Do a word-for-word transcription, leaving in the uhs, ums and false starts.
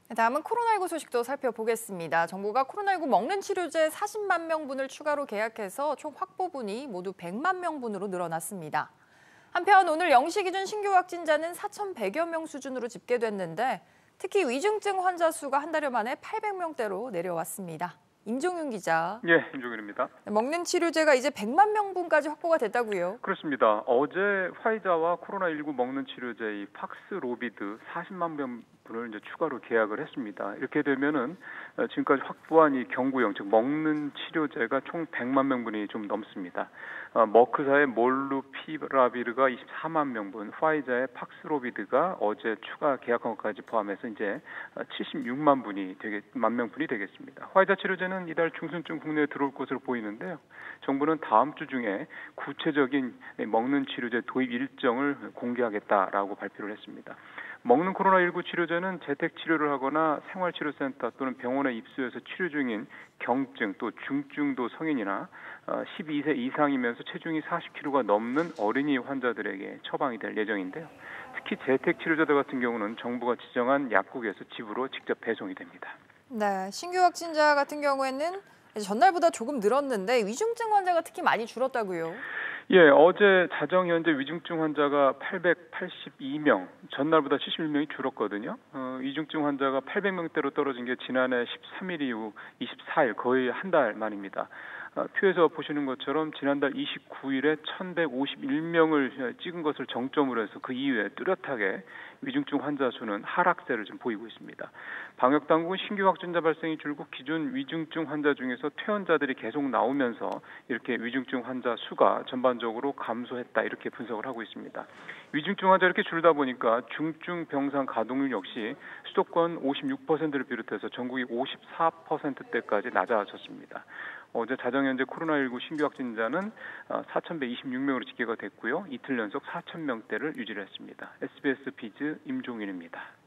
다음은 코로나십구 소식도 살펴보겠습니다. 정부가 코로나십구 먹는 치료제 사십만 명분을 추가로 계약해서 총 확보분이 모두 백만 명분으로 늘어났습니다. 한편 오늘 영 시 기준 신규 확진자는 사천백여 명 수준으로 집계됐는데 특히 위중증 환자 수가 한 달여 만에 팔백 명대로 내려왔습니다. 임종윤 기자. 예, 임종윤입니다. 먹는 치료제가 이제 백만 명분까지 확보가 됐다고요? 그렇습니다. 어제 화이자와 코로나십구 먹는 치료제 이 팍스로비드 사십만 명분을 이제 추가로 계약을 했습니다. 이렇게 되면은 지금까지 확보한 이 경구용, 즉 먹는 치료제가 총 백만 명분이 좀 넘습니다. 어, 머크사의 몰루피라비르가 이십사만 명분, 화이자의 팍스로비드가 어제 추가 계약한 것까지 포함해서 이제 칠십육만 분이 되게 만 명분이 되겠습니다. 화이자 치료제는 이달 중순쯤 국내에 들어올 것으로 보이는데요. 정부는 다음 주 중에 구체적인 먹는 치료제 도입 일정을 공개하겠다라고 발표를 했습니다. 먹는 코로나십구 치료제는 재택 치료를 하거나 생활치료센터 또는 병원에 입소해서 치료 중인 경증 또 중증도 성인이나 십이 세 이상이면서 체중이 사십 킬로그램가 넘는 어린이 환자들에게 처방이 될 예정인데요. 특히 재택 치료제들 같은 경우는 정부가 지정한 약국에서 집으로 직접 배송이 됩니다. 네, 신규 확진자 같은 경우에는 전날보다 조금 늘었는데 위중증 환자가 특히 많이 줄었다고요? 예, 어제 자정 현재 위중증 환자가 팔백팔십이 명, 전날보다 칠십일 명이 줄었거든요. 어, 위중증 환자가 팔백 명대로 떨어진 게 지난해 십삼 일 이후 이십사 일, 거의 한 달 만입니다. 어, 표에서 보시는 것처럼 지난달 이십구 일에 천백오십일 명을 찍은 것을 정점으로 해서 그 이후에 뚜렷하게 위중증 환자 수는 하락세를 좀 보이고 있습니다. 방역당국은 신규 확진자 발생이 줄고 기존 위중증 환자 중에서 퇴원자들이 계속 나오면서 이렇게 위중증 환자 수가 전반적으로 감소했다 이렇게 분석을 하고 있습니다. 위중증 환자 이렇게 줄다 보니까 중증 병상 가동률 역시 수도권 오십육 퍼센트를 비롯해서 전국이 오십사 퍼센트대까지 낮아졌습니다. 어제 자정 현재 코로나십구 신규 확진자는 사천백이십육 명으로 집계가 됐고요. 이틀 연속 사천 명대를 유지를 했습니다. 에스비에스 비즈 임종윤입니다.